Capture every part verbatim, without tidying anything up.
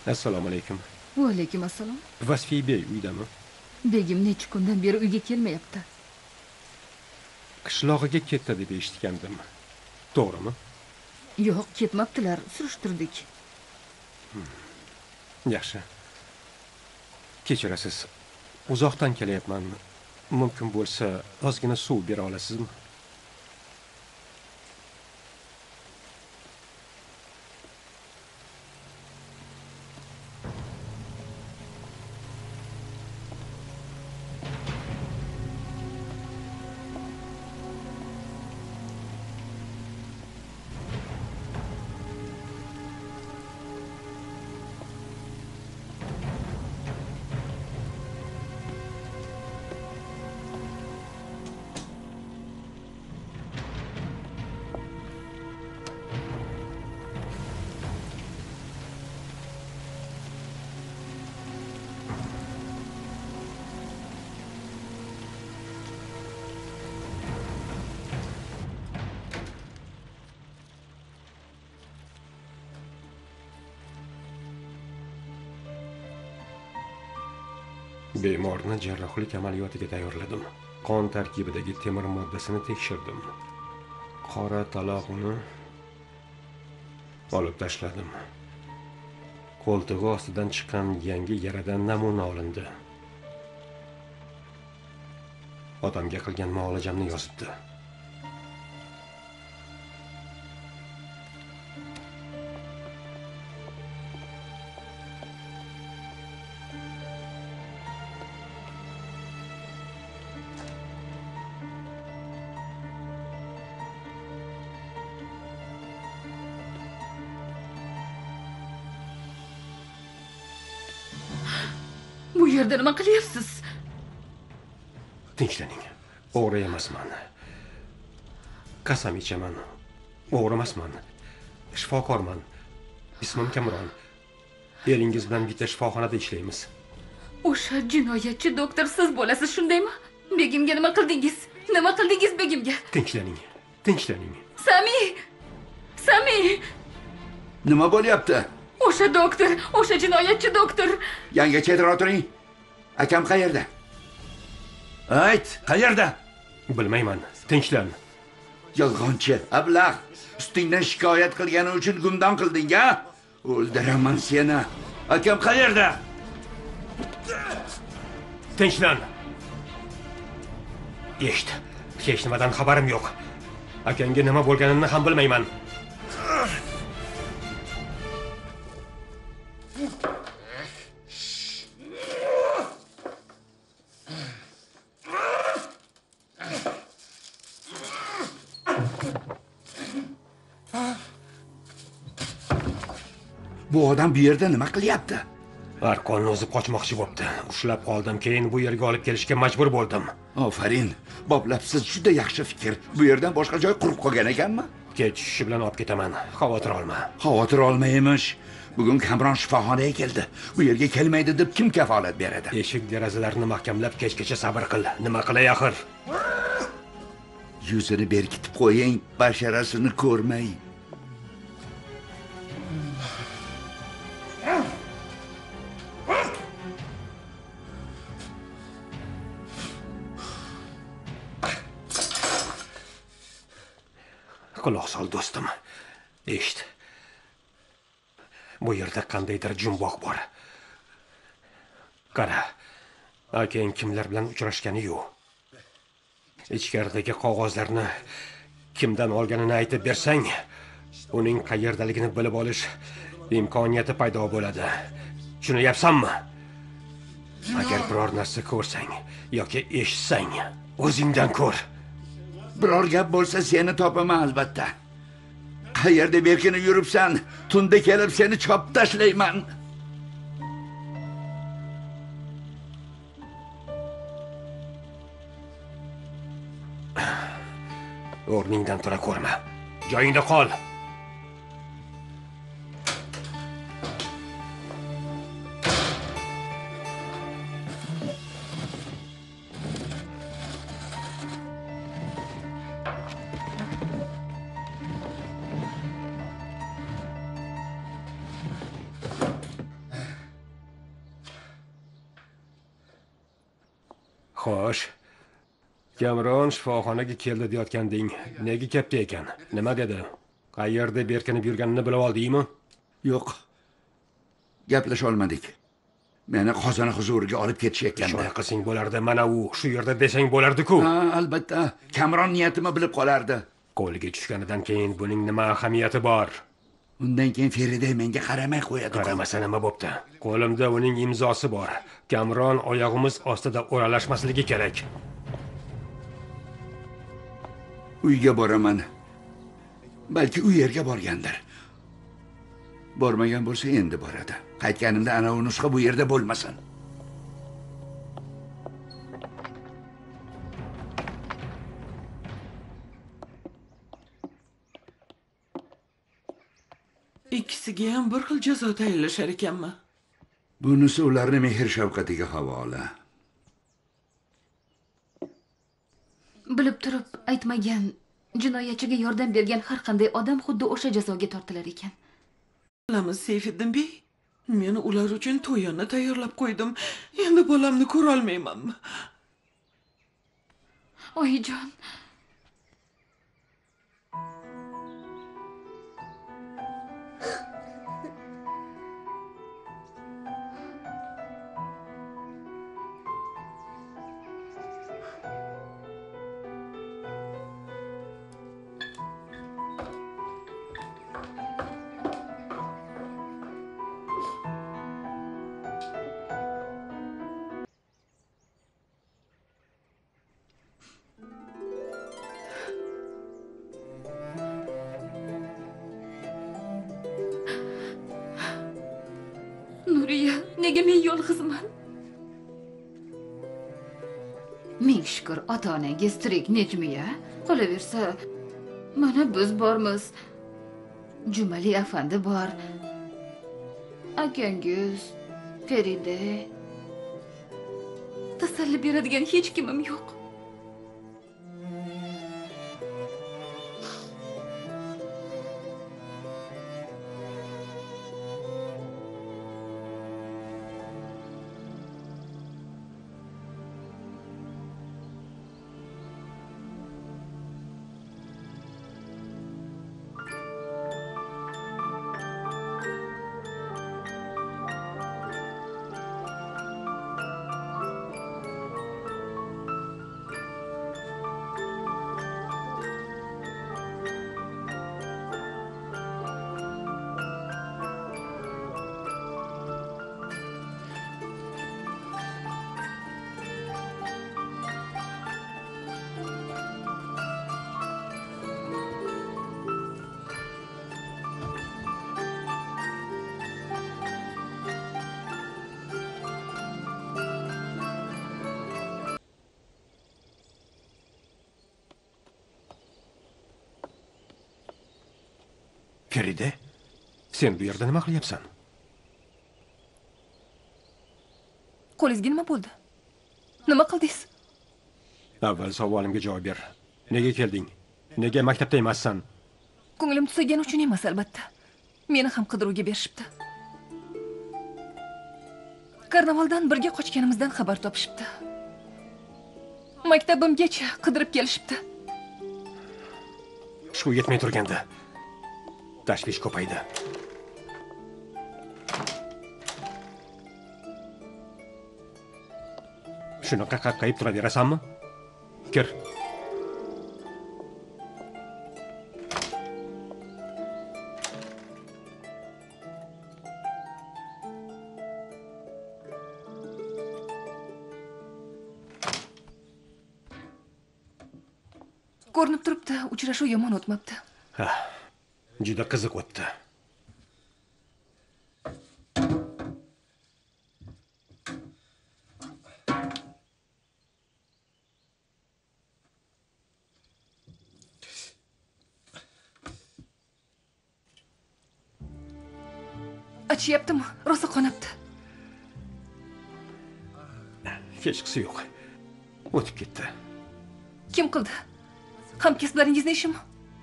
Assalomu alaykum. Va alaykum assalom. Vasfiy bey uydami? Begim necha kundan beri uyga kelmayapti. Qishlog'iga ketdi deb eshitgandim. To'g'rimi? Yo'q, ketmabdilar, surishtirdik. Hmm. Yaxshi. Kechirasiz. Uzoqdan kelyapman. Mumkin bo'lsa, ozgina suv bera olasizmi? Bemorni jarrohlik amaliyotiga tayyorladim. Qon tarkibidagi temir moddasini tekshirdim. Qora talog'ini olib tashladim. Qo'ltig'i ostidan chiqqan yangi yaradan namuna olindi. Otamga qilgan muolajamni yozibdi. Bu yerda nima qilyapsiz? Tinchlanning. O'g'ri emasman. Qasam ichaman. O'g'ri emasman. Shifokorman. Ismim Kamron. Eringiz bilan bitta shifoxonada ishlaymiz. O'sha jinoyatchi doktor siz bo'lasiz, shundaymi? Begimga nima qildingiz? Nima qildingiz begimga? Tinchlanning. Tinchlanning. Sami! Sami! Nima bo'lyapti? O'sha doktor, o'sha jinoyatchi doktor. Yanga chetra o'tiring. Akam qayerda? Ayt, qayerda? Bilmayman. Tinchlan. Yolg'onchi, ablah. Ustingdan shikoyat qilgani uchun gumdon qilding-a? O'ldiraman seni. Akam qayerda? Tinchlan. Eshit. Hech nimadan xabarim yo'q. Akangga nima bo'lganini ham bilmayman. Bu odam bu yerda nima qilyapti? Arqonni o'zi qochmoqchi bo'libdi. Ushlab qoldim, keyin bu yerga olib kelishga majbur bo'ldim. Ofarin, boplabsiz, juda yaxshi fikr. Bu yerdan boshqa joy qurib qolgan ekanmi? Kechishi bilan olib ketaman. Xavotir olma. Xavotir olmaymish. Bugun Kamron shifoxonaga keldi. Bu yerga kelmaydi deb kim kafolat beradi? Eshik derazalarni mahkamlab kechgacha sabr qil. Nima qilay axir? Yuzini berkitib qo'ying, basharasini ko'rmay. Quloq sol do'stim. Eshit. Bu yerda qandaydir jumboq bor. Qara. Akang kimlar bilan uchrashgani yo'q. Ichkaridagi qog'ozlarni kimdan olganini aytib bersang, uning qayerdaligini bilib olish imkoniyati paydo bo'ladi. Tushunyapsanmi? Agar biror narsa ko'rsang yoki eshitsang, o'zingdan ko'r. Biror gap bo'lsa seni topaman albatta. Qayerda berkini yuribsan? Tunda kelib seni chopib tashlayman. O'rningdan tura ko'rma. Joyingda qol. Xo'sh. Kamron shifoxonaga keldi deyotganding. Nega kelibdi ekan? Nima dedi? Qayerda berkinib yurganini bilib oldingmi? Yo'q. Gaplasha olmadik. Meni qozona huzuriga olib ketishayotgandi. Shuna qilsang bo'lardi, mana u shu yerda desang bo'lardi-ku. Ha, albatta. Kamron niyatimni bilib qolardi. Qo'liga tushganidan keyin buning nima ahamiyati bor? Undan keyin Ferida menga qaramay qo'yadi. Qaramasa nima bo'pti? Qo'limda uning imzosi bor. Kamron oyog'imiz ostida o'ralashmasligi kerak. Uyga boraman. Balki u yerga borgandir. Bormagan bo'lsa endi boradi. Qaytganimda ana u nusxa bu yerda bo'lmasin. Ikkisiga ham bir xil jazo tayinlashar ekanmi? Bunisi ularni mehr shafqatiga havola. Bilib turib aytmagan, jinoyatchiga yordam bergan har qanday odam xuddi o'sha jazoga tortilar ekan. Bilamiz, Seyfiddin bey. Men ular uchun to'yini tayyorlab qo'ydim. Endi bolamni ko'ra olmaymanmi? Oyijon. Nuriya, nega men yolg'izman? Ming shukr, ota-onangiz tirik, Nejmiya. Qolaversa, mana biz bormiz. Jumali afandi bor. Akangiz, Ferida. Tasalli beradigan hech kimim yo'q. Ferida, sen bu yerda nima qilyapsan? Qo'lingizga nima bo'ldi? Nima qildingiz? Avval savolimga javob ber. Nega kelding? Nega maktabda emassan? Ko'nglim tusagani uchun emas, albatta. Meni ham qidiruvga berishibdi. Karnavaldan birga qochganimizdan xabar topishibdi. Maktabimgacha qidirib kelishibdi. Shu yetmay turganda tashvish ko'paydi. Shunaqa qaqqayib turaverasanmi? Kir. Ko'rinib turibdi, uchrashuv yomon o'tmabdi. Ha, juda qiziq o'tdi. Achyaptimi? Rosa qonabdi. Hech qisi yo'q. O'tib ketdi. Kim qildi? Hamkasblaringizning ishimi?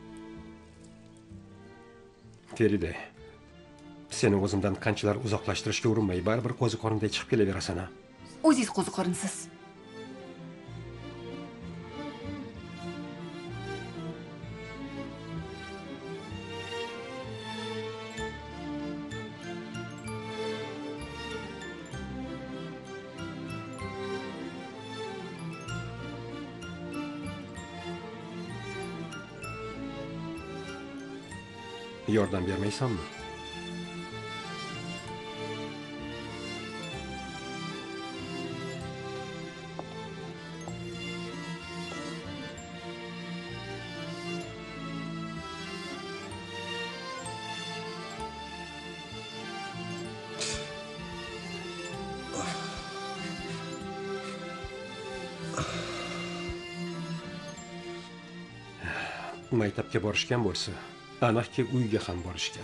Ferida, seni o'zimdan qanchalar uzoqlashtirishga urinmay, baribir qo'zi qorinday chiqib kelaverasan. O'zingiz qo'zi qorinsiz. Yordam bermaysanmi? Maktabga borishgan bo'lsa, aniqki uyga ham borishgan.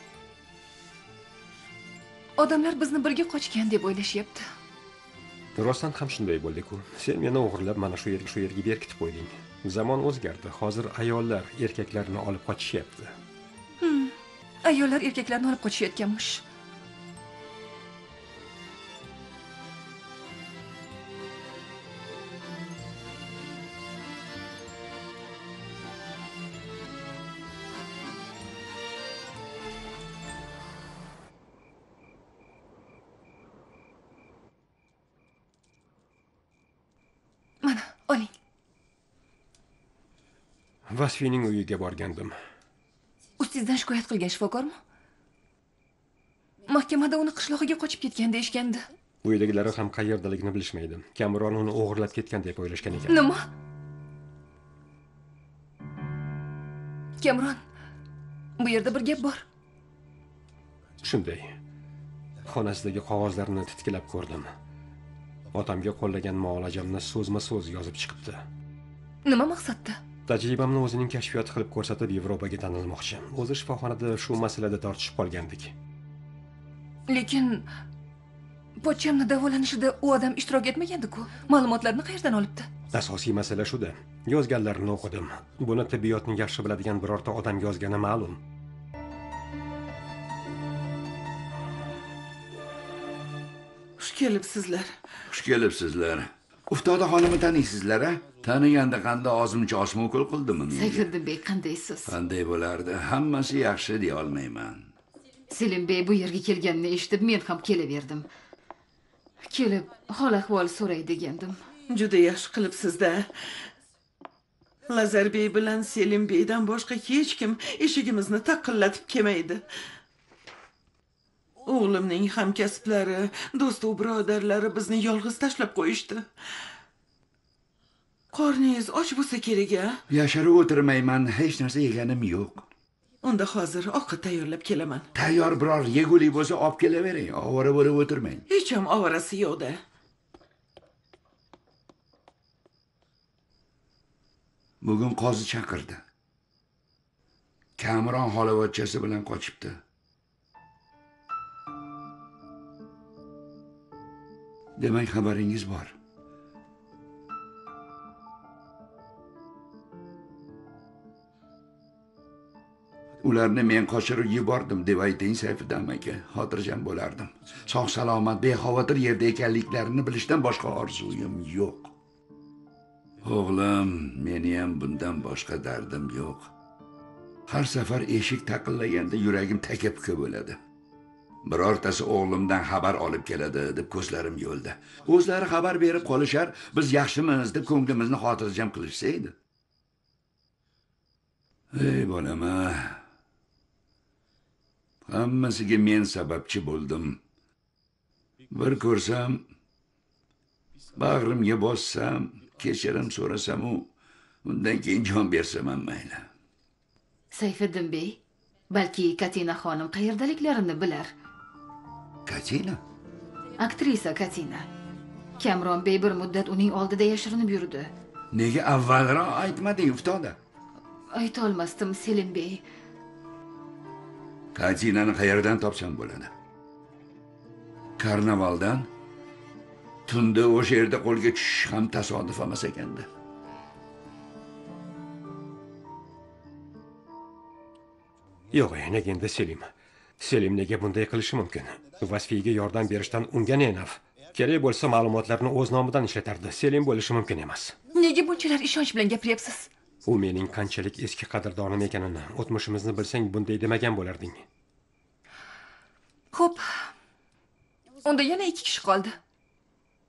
Odamlar bizni birga qochgan deb o'ylashyapti. Rostdan ham shunday bo'ldi-ku. Sen meni o'g'irlab mana shu yerga shu yerga berkitib qo'yding. Zamon o'zgardi. Hozir ayollar erkaklarni olib qochishyapti. Ayollar erkaklarni olib qochishayotganmish. Mana, oling. Vasfiyning uyiga borgandim. Ustingizdan shikoyat qilgan shifokormi? Mahkamada uni qishlog'iga qochib ketgan deyishgandi. Uydagilar ham qayerdaligini bilishmaydi. Kamron uni o'g'irlab ketgan deb o'ylashgan ekan. Nima? Kamron, bu yerda bir gap bor. Shunday. Xonasidagi qog'ozlarni titkilab ko'rdim. Otamga qo'llagan muolajamni so'zma-so'z yozib chiqibdi. Nima maqsadda? Tajribamni o'zining kashfiyoti qilib ko'rsatib Yevropaga tanilmoqchi. O'zi shifoxonada shu masalada tortishib qolgandik. Lekin pochchamni davolanishida u odam ishtirok etmagandi-ku. Ma'lumotlarni qayerdan olibdi? Asosiy masala shuda. Yozganlarini o'qidim. Buni tibbiyotni yaxshi biladigan birorta odam yozgani ma'lum. Xush kelibsizlar. Xush kelibsizlar. Uftoda xonimni taniysizlar, a? Taniganda qanday ozmuncha osmo'kul qildimi menga? Sayfiddinbek, qandaysiz? Qanday bo'lardi? Hammasi yaxshi deya olmayman. Selimbek bu yerga kelganini eshitib, men ham kelaverdim. Kelib, hol-ahvol so'ray degandim. Juda yaxshi qilibsiz-da. Lazerbek bilan Selimbekdan boshqa hech kim eshigimizni taqillatib kelmaydi. O'g'limning hamkasblari, do'stu birodarlari bizni yolg'iz tashlab qo'yishdi. Qorningiz och bo'lsa kerak-a? Yasharib o'tirmayman, hech narsa yeganim yo'q. Unda hozir ovqat tayyorlab kelaman. Tayyor biror yegulik bo'lsa olib kelavering, ovora bo'lib o'tirmang. Hech ham ovorasi yo'q-da. Bugun qozi chaqirdi. Kamron xolavachchasi bilan qochibdi. Demak, xabaringiz bor. Ularni men qochirib yubordim deb ayting Sayfiddin aka, xotirjam bo'lardim. Sog' salomat, bexavotir yerda ekanliklarini bilishdan boshqa orzuyim yo'q. O'g'lim, meni ham bundan boshqa dardim yo'q. Har safar eshik taqillaganda yuragim taka-puka bo'ladi. Birortasi o'g'limdan xabar olib keladi deb ko'zlarim yo'lda. O'zlari xabar berib qolishar, biz yaxshimiz deb ko'nglimizni xotirjam qilishsaydi. Ey bolama, hammasiga men sababchi bo'ldim. Bir ko'rsam, bag'rimga bossam, kechirim so'rasam, undan keyin jon bersam ham mayli. Sayfiddinbek, balki Katina xonim qayerdaliklarini bilar. Katina? Aktrisa Katina. Kamron Bey bir muddat uning oldida yashirinib yurdi. Nega avvalroq aytmading, Uftoda? Ayta olmasdim, Selimbek. Katinani qayerdan topsam bo'ladi? Karnavaldan tunda o'sha yerda qo'lga tushish ham tasodif emas ekanda. Yo'q, nega endi Selim? Selim nega bunday qilishi mumkin? Vasfiyga yordam berishdan unga ne naf? Kerak bo'lsa ma'lumotlarni o'z nomidan ishlatardi. Selim bo'lishi mumkin emas. Nega bunchalar ishonch bilan gapiryapsiz? U mening qanchalik eski qadrdonim ekanini, o'tmishimizni bilsang bunday demagan bo'larding. Xo'p. Unda yana ikki kishi qoldi.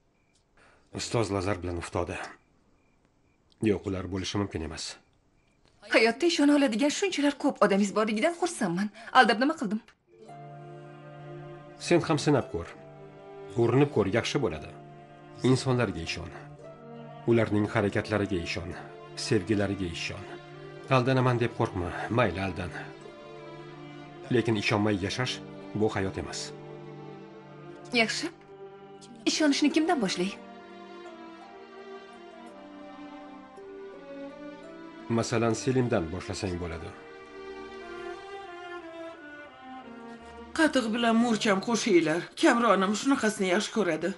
Ustoz Lazar bilan Uftoda. Yo'q, ular bo'lishi mumkin emas. Hayotda ishona oladigan shunchalar ko'p odamingiz borligidan xursandman. Aldab nima qildim? Sen ham sinab ko'r. Urinib ko'r, yaxshi bo'ladi. Insonlarga ishon. Ularning harakatlariga ishon, sevgilariga ishon. Aldanaman deb qo'rqma, mayli aldan. Lekin ishonmay yashash bu hayot emas. Yaxshi. Ishonishni kimdan boshlay? Masalan, Selimdan boshlasang bo'ladi. Qatiq bilan murcham qo'shinglar. Kamronim shunaqasini yaxshi ko'radi.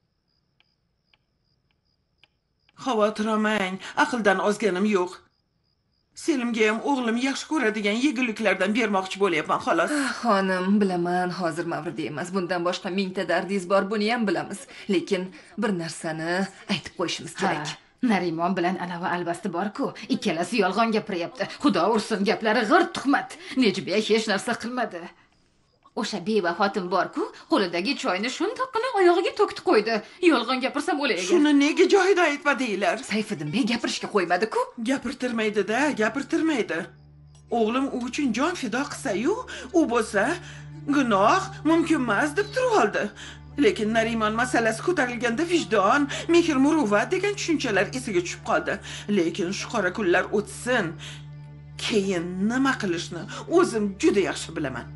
Xavotir olmang, aqldan ozganim yo'q. Selimga ham o'g'lim yaxshi ko'radigan yeguliklardan bermoqchi bo'lyapman, xolos. Ah, xonim, bilaman, hozir mavrida emas. Bundan boshqa mingta dardingiz bor, buni ham bilamiz. Lekin bir narsani aytib qo'yishimiz kerak. Narimon bilan anavi albasti bor-ku, ikkalasi yolg'on gapiryapti. Xudo ursin, gaplari g'irt tuhmat. Nejbiya hech narsa qilmadi. O'sha beva xotin bor-ku, qo'lidagi choyni shundoqqina oyog'iga to'kdi qo'ydi. Yolg'on gapirsam o'lagan. Shuni nega joyida aytmadinglar? Sayfiddin bey gapirishga qo'ymadi-ku. Gapirtirmaydi-da, gapirtirmaydi. O'g'lim u uchun jon fido qilsa-yu, u bo'lsa gunoh mumkin emas deb turib oldi. Lekin Narimon masalasi ko'tarilganda vijdon, mehr, muruvvat degan tushunchalar esiga tushib qoldi. Lekin shu qora kunlar o'tsin, keyin nima qilishni o'zim juda yaxshi bilaman.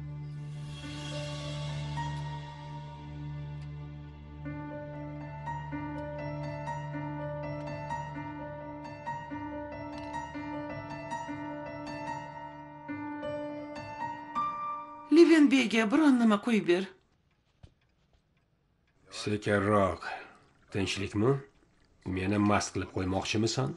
Levenbeyga biron nima qo'yib ber. Sekinroq. Tinchlikmi? Meni mast qilib qo'ymoqchimisan?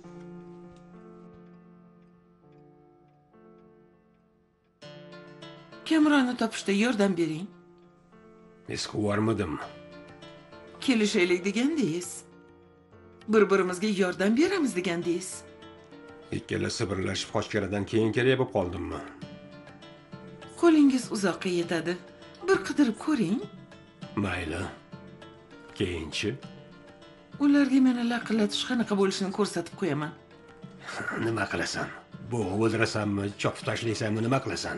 Kamronni topishda yordam bering. Esquvarmidim. Kelishaylik degandingiz. Bir-birimizga yordam beramiz degandingiz. Ikkalasi birlashib qochganidan keyin kerak bo'lib qoldimmi? Qo'lingiz uzoqqa yetadi. Bir qidirib ko'ring. Mayli. Keyinchi? Ularga meni laqillatish qanaqa bo'lishini ko'rsatib qo'yaman. Nima qilasan? Bo'g'ib o'ldirasanmi, chopib tashlaysanmi, nima qilasan?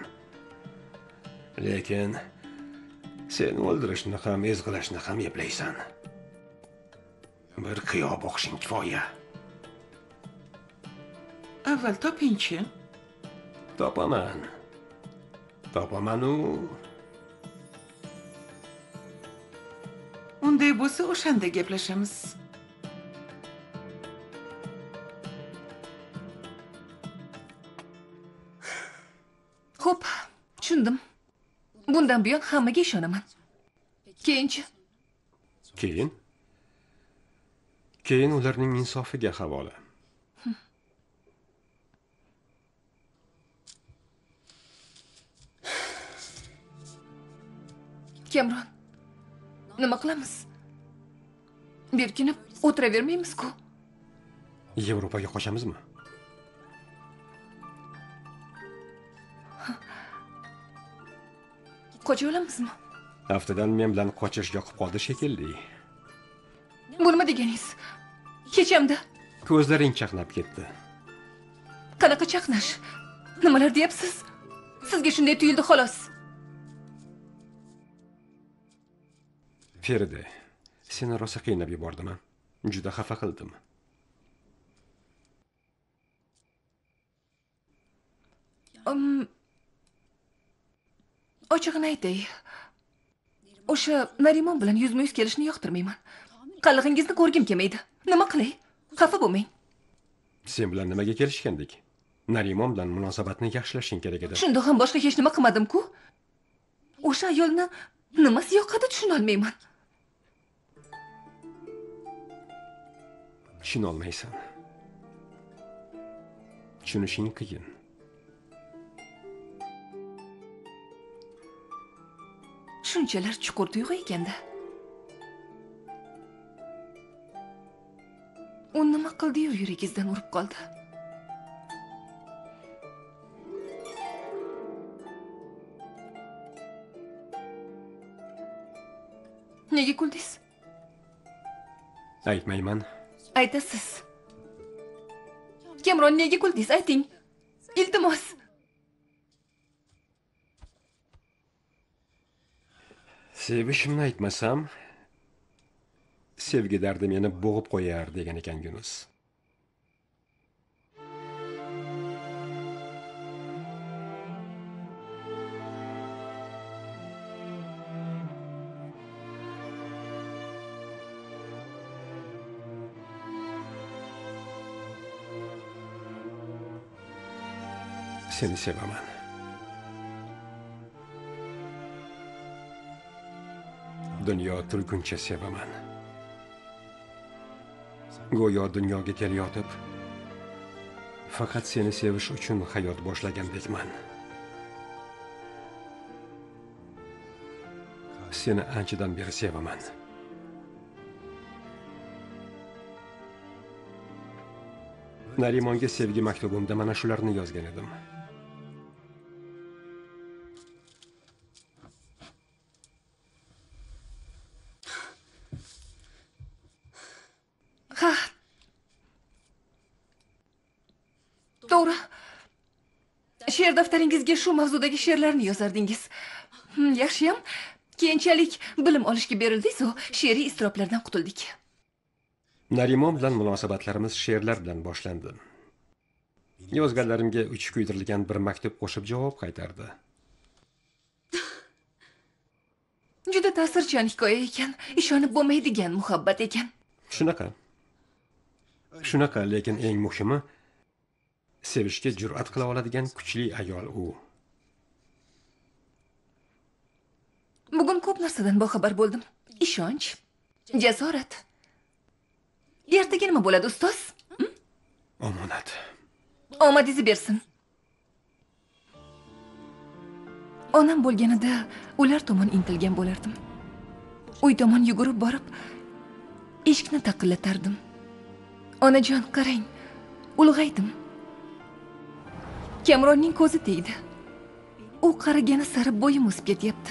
Lekin sen o'ldirishni ham, ezg'ilashni ham eplaysan. Bir qiyo boqishing kifoya. Avval topingchi. Topaman. Topaman-u. Unday bo'lsa, o'shanda gaplashamiz. Xo'p, tushundim. Bundan buyon hammaga ishonaman. Keyinchi? Keyin? Keyin ularning insofiga havola. Kamron, nima qilamiz? Berkinib o'tiravermaymiz-ku. Yevropaga qochamizmi? Qocha olamizmi? Haftadan men bilan qochish yoqib qoldi shekilli. Bu nima deganingiz? Hechamda. Ko'zlaring chaqnab ketdi. Qanaqa chaqnash? Nimalar deyapsiz? Sizga shunday tuyuldi xolos. Feride, seni rosa qiynab yubordim. Juda xafa qildim. Um, Ochig'ini aytay. O'sha Narimon bilan yuzma-yuz kelishni yoqtirmayman. Qallig'ingizni ko'rgim kelmaydi. Nima qilay? Xafa bo'lmang. Sen bilan nimaga kelishgandik? Narimon bilan munosabatni yaxshilashing kerak edi. Shundoq ham boshqa hech nima qilmadim-ku. O'sha ayolni nimasi yoqadi tushuna olmayman. Tushuna olmaysan. Tushunishing qiyin. Shunchalar chuqur tuyg'u ekanda. U nima qildi-yu yuragingizdan urib qoldi? Nega kuldingiz? Aytmayman. Aytasiz. Kamron, nega kuldingiz? Ayting. Iltimos. Sevishimni aytmasam, sevgi dardi meni bo'g'ib qo'yar degan ekan Yunus. Seni sevaman. Dunyo turguncha sevaman. Go'yo dunyoga kelayotib, faqat seni sevish uchun hayot boshlagandekman. Seni anchadan beri sevaman. Narimonga sevgi maktubimda mana shularni yozgan edim. Ha. To'g'ri. She'r daftaringizga shu mavzudagi she'rlarni yozardingiz. Hmm, yaxshiyam. Keyinchalik bilim olishga berildik-ku, she'riy iztiroblardan qutuldik. Narimon bilan munosabatlarimiz she'rlar bilan boshlandi. Yozganlarimga uch kuydirilgan bir maktub qo'shib javob qaytardi. Juda ta'sirchan hikoya ekan, ishonib bo'lmaydigan muhabbat ekan. Shunaqa. Shunaqa, lekin eng muhimi, sevishga jur'at qila oladigan kuchli ayol u. Bugun ko'p narsadan boxabar bo'ldim. Ishonch, jasorat. Ertaga nima bo'ladi, ustoz? Hm? Omonat. Omadingizni bersin. Onam bo'lganida ular tomon intilgan bo'lardim. Uy tomon yugurib borib, eshikni taqillatardim. Onajon, qarang, ulg'aydim. Kamronning ko'zi tegdi. U qaragani sari bo'yim o'sib ketyapti.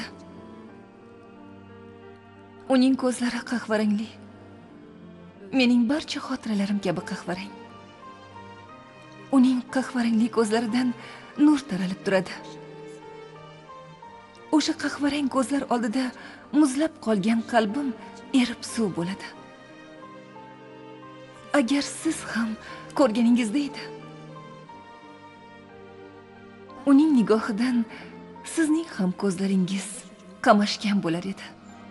Uning ko'zlari qahvarangli. Mening barcha xotiralarim kabi qahvarang. Uning qahvarangli ko'zlaridan nur taralib turadi. O'sha qahvarang ko'zlar oldida muzlab qolgan qalbim erib suv bo'ladi. Agar siz ham ko'rganingizda edi, uning nigohidan sizning ham ko'zlaringiz qamashgan bo'lar edi.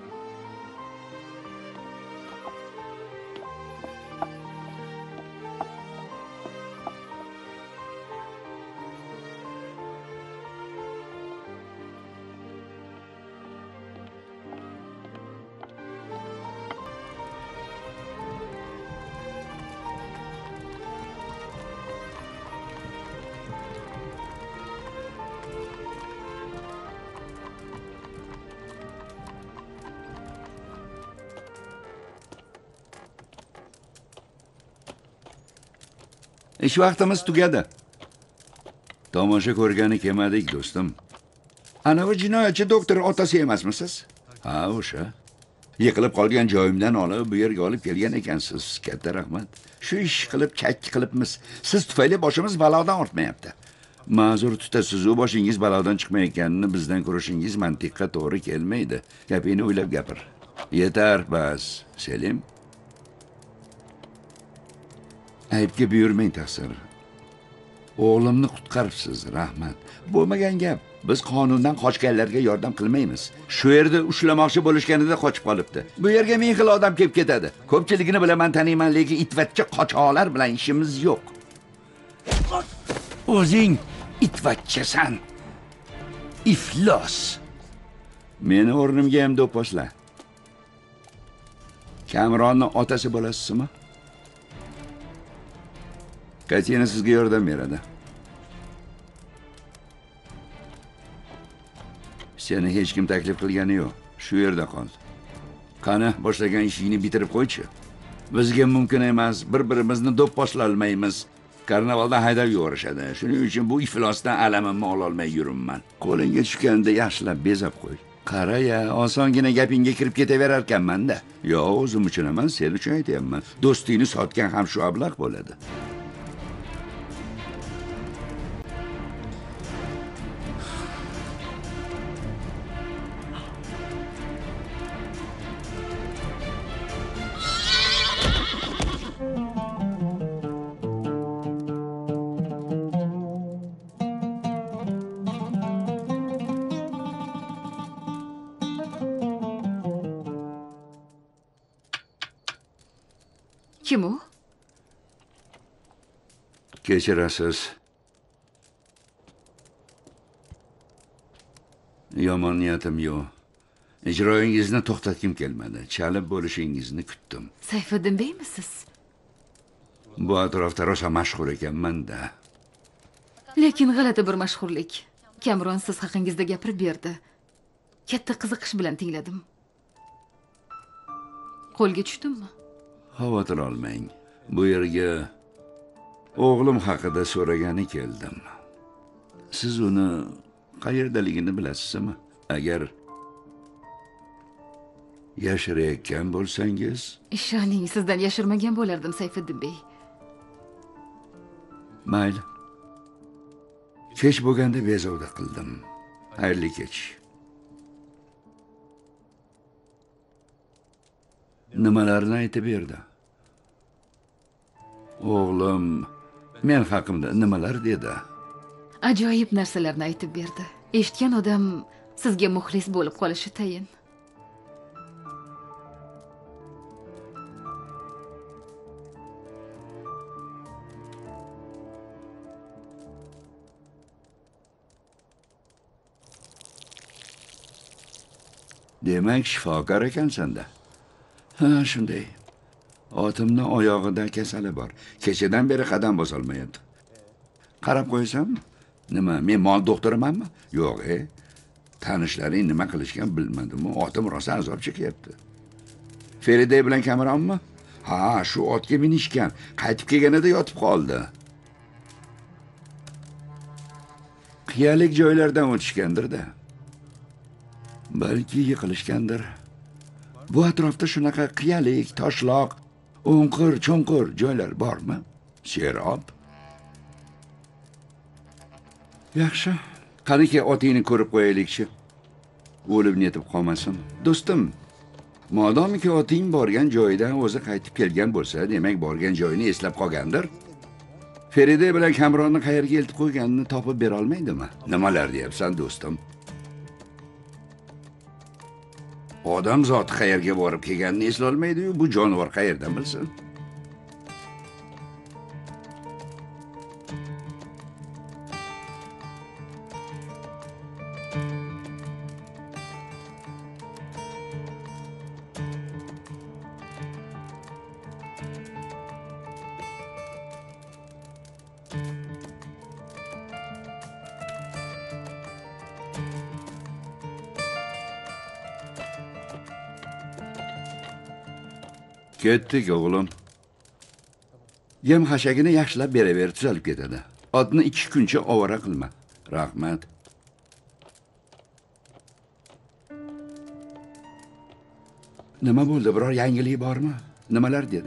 Ish vaqtimiz tugadi. Tomosha ko'rgani kelmadik, do'stim. Ana bu jinoyatchi doktor otasi emasmisiz? Ha, o'sha. Yiqilib qolgan joyimdan olib, bu yerga olib kelgan ekansiz. Katta rahmat. Shu ish qilib, chak qilibmiz. Siz tufayli boshimiz balodan ortmayapti. Ma'zur tutasiz, u boshingiz balodan chiqmayotganini bizdan ko'rishingiz mantiqqa to'g'ri kelmaydi. Gapingni o'ylab gapir. Yetar, bas. Selim. Aybga buyurmang taqsir. O'g'limni qutqaribsiz, rahmat. Bo'lmagan gap. Biz qonundan qochganlarga yordam qilmaymiz. Shu yerda ushlamoqchi bo'lishganida qochib qolibdi. Bu yerga ming xil odam kelib ketadi. Ko'pchiligini bilaman, taniyman, lekin itvatcha qochoqlar bilan ishimiz yo'q. O'zing itvatchasan. Iflos. Meni o'rnimga ham do'pposla. Kamronning otasi bo'lasizmi? Katina sizga yordam beradi. Seni hech kim taklif qilgani yo'q. Shu yerda qol. Qani, boshlagan ishingni bitirib qo'ychi. Bizga mumkin emas, bir-birimizni do'pposlolmaymiz. Karnavalda haydab yuborishadi. Shuning uchun bu iflosdan alamimni ola olmay yuribman. Qo'lingga tushganda yaxshilab bezab qo'y. Qara-ya, osongina gapingga kirib ketaverar ekanman-da. Yo'q, o'zim uchun emas, sen uchun aytayapman. Do'stingni sotgan ham shu ablah bo'ladi. Kim u? Kechirasiz. Yomon niyatim yo'q. Ijroingizni to'xtatgim kelmadi. Chalib bo'lishingizni kutdim. Sayfiddin beymisiz? Bu atrofda rosa mashhur ekanman-da. Lekin g'alati bir mashhurlik. Kamron siz haqingizda gapirib berdi. Katta qiziqish bilan tingladim. Qo'lga tushdimmi? Xavotir olmang. Bu yerga o'g'lim haqida so'ragani keldim. Siz uni qayerdaligini bilasizmi? Agar yashirayotgan bo'lsangiz, Ishoning, sizdan yashirmagan bo'lardim, Sayfiddin bey. mayli. Kech bo'lganda bezovta qildim. Xayrli kech. Nimalarni aytib berdi? O'g'lim men haqimda nimalar dedi? Ajoyib narsalarni aytib berdi. Eshitgan odam sizga muxlis bo'lib qolishi tayin. Demak, shifokor ekansan-da. Ha, shunday. Otimning oyog'ida kasali bor. Kechadan beri qadam bosolmayapti. Qarab qo'ysam, nima, men mol doktorimanmi? Yo'q, e. Tanishlaring nima qilishgan bilmadim. Otim rosa azob chekyapti. Feride bilan Kamronmi? Ha, shu otga minishgan. Qaytib kelganida yotib qoldi. Qiyalik joylardan o'tishgandir-da. Balki yiqilishgandir. Bu atrofda shunaqa qiyalik, toshloq, o'nqir, cho'nqir joylar bormi? Serob. Yaxshi. Qaniki otingni ko'rib qo'yaylikchi. O'lib netib qolmasin. Do'stim, modomiki oting borgan joyidan o'zi qaytib kelgan bo'lsa, demak borgan joyini eslab qolgandir. Feride bilan Kamronni qayerga eltib qo'yganini topib bera olmaydimi? Nimalar deyapsan, do'stim? Odam zoti qayerga borib kelganini esla olmaydi-yu, bu jonivor qayerdan bilsin? Ketdik o'g'lim. Yem xashagini yaxshilab beraver, tuzalib ketadi. Otni ikki kuncha ovora qilma. Rahmat. Nima bo'ldi? Biror yangilik bormi? Nimalar dedi?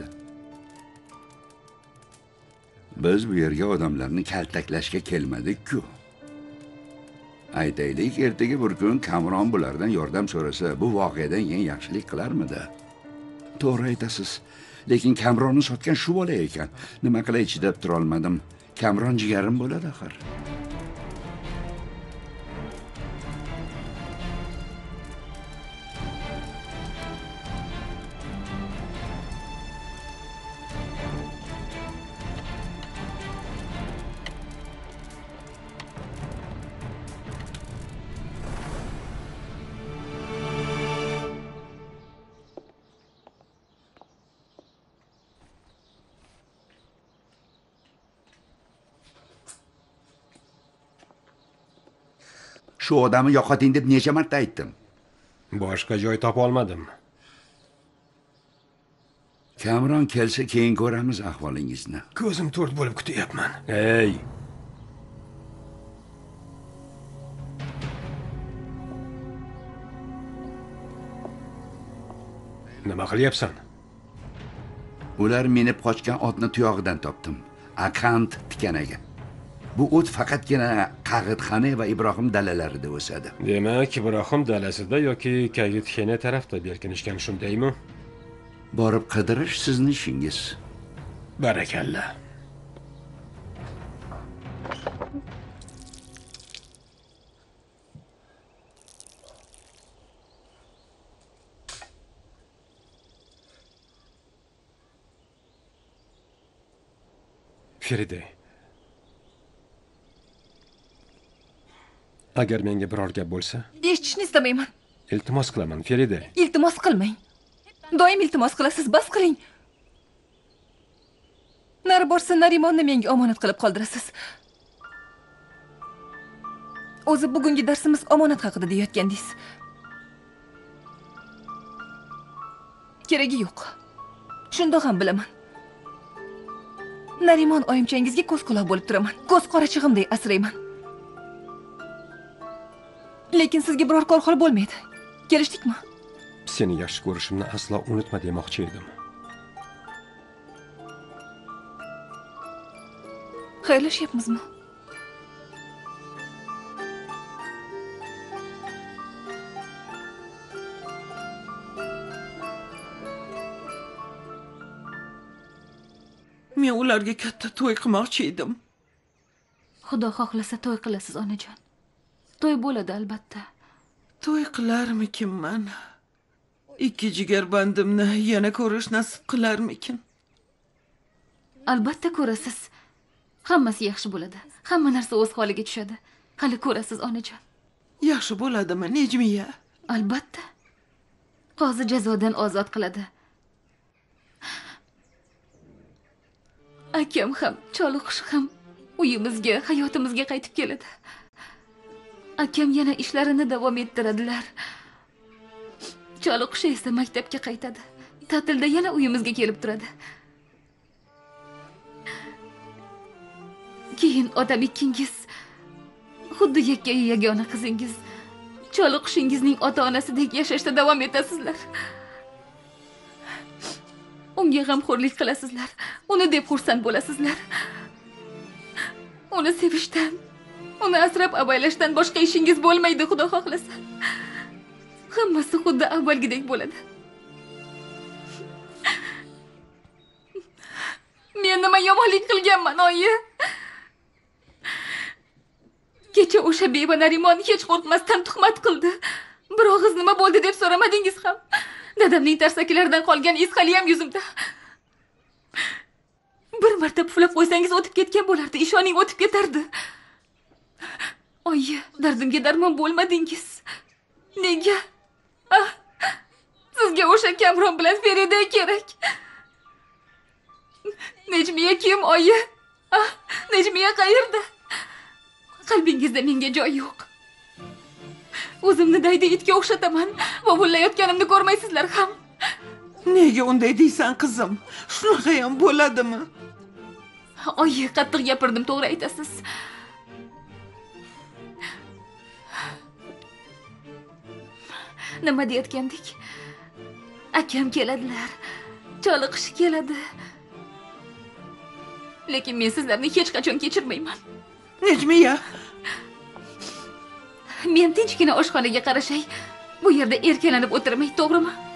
Biz bu yerga odamlarni kaltaklashga kelmadik-ku. Aytaylik, ertaga bir kun Kamron bulardan yordam so'rasa, bu voqeadan eng yaxshilik qilarmidi? To'g'ri aytasiz. Lekin Kamronni sotgan shu bola ekan. Nima qilay, chidab tura olmadim. Kamron jigarim bo'ladi axir. Shu odamni yo'qoting deb necha marta aytdim. Boshqa joy topa olmadim. Kamron kelsa keyin ko'ramiz ahvolingizni. Ko'zim to'rt bo'lib kutyapman. Ey! Nima qilyapsan? Ular minib qochgan otni tuyog'idan topdim. Akant tikanaga. Bu o't faqatgina Qag'itxona va Ibrohim dalalarida o'sadi. Demak, Ibrohim dalasida yoki Qag'itxona tarafda berkinishgan, shundaymi? Borib qidirish sizning ishingiz. Barakalla. Feride. Agar menga biror gap bo'lsa, Eshitishni istamayman. iltimos qilaman, Feride. Iltimos qilmang. Doim iltimos qilasiz, bas qiling. Nari borsa Narimonni menga omonat qilib qoldirasiz. O'zi bugungi darsimiz omonat haqida deyotgandingiz. Keragi yo'q. Shundoq ham bilaman. Narimon oyimchangizga ko'z quloq bo'lib turaman. Ko'z qorachig'imday asrayman. Lekin sizga biror kor hol bo'lmaydi. Kelishdikmi? Seni yaxshi ko'rishimni aslo unutma demoqchi edim. Xayrlashyapmizmi? Men ularga katta to'y qilmoqchi edim. Xudo xohlasa to'y qilasiz onajon. To'y bo'ladi albatta. To'y qilarmikinman? Ikki jigarbandimni yana ko'rish nasib qilarmikin? Albatta ko'rasiz. Hammasi yaxshi bo'ladi. Hamma narsa o'z holiga tushadi. Hali ko'rasiz onajon. Yaxshi bo'ladimi, Nejmiya? Albatta. Qozi jazodan ozod qiladi. Akam ham, Choliqush ham uyimizga, hayotimizga qaytib keladi. Akam yana ishlarini davom ettiradilar. Choliqush esa maktabga qaytadi. Ta'tilda yana uyimizga kelib turadi. Keyin otam ikkingiz xuddi yakka yagona qizingiz Choliqushingizning ota-onasidek yashashda davom etasizlar. Unga g'amxo'rlik qilasizlar. Uni deb xursand bo'lasizlar. Uni sevishdan, uni asrab avaylashdan boshqa ishingiz bo'lmaydi, Xudo xohlasa. Hammasi xuddi avvalgidek bo'ladi. Men nima yomonlik qilganman, oyi? Kecha o'sha beva Narimon hech qo'rqmasdan tuhmat qildi. Bir og'iz nima bo'ldi deb so'ramadingiz ham. Dadamning tarsakilaridan qolgan iz hali ham yuzimda. Bir marta puflab qo'ysangiz o'tib ketgan bo'lardi, ishoning o'tib ketardi. Oyi, dardimga darmon bo'lmadingiz. Nega? Ah, sizga o'sha Kamron bilan Ferida kerak. Nejmiya kim, oyi? Ah, Nejmiya qayerda? Qalbingizda menga joy yo'q. O'zimni daydi itga o'xshataman. Vovullayotganimni ko'rmaysizlar ham. Nega unday deysan, qizim? Shunaqa ham bo'ladimi? Oyi, qattiq gapirdim, to'g'ri aytasiz. Nima deyotgandik? Akam keladilar. Choliqush keladi. Lekin men sizlarni hech qachon kechirmayman. Nejmiya, Men tinchgina oshxonaga qarashay, bu yerda erkalanib o'tirmay, to'g'rimi?